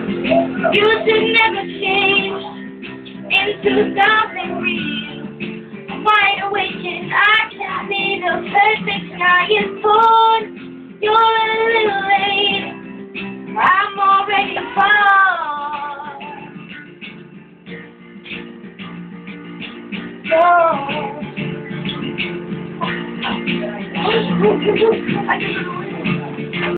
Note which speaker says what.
Speaker 1: You should never change into something real. I'm wide awake and I can see the perfect sky is torn. You're a little late, I'm already falling. So